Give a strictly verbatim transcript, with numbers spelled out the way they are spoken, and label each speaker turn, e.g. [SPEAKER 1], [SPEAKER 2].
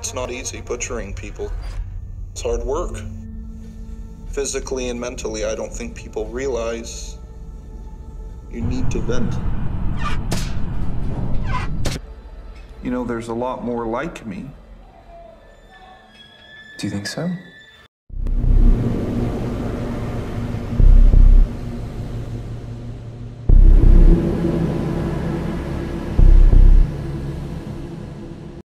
[SPEAKER 1] It's not easy butchering people. It's hard work. Physically and mentally, I don't think people realize you need to vent. You know, there's a lot more like me.
[SPEAKER 2] Do you think so?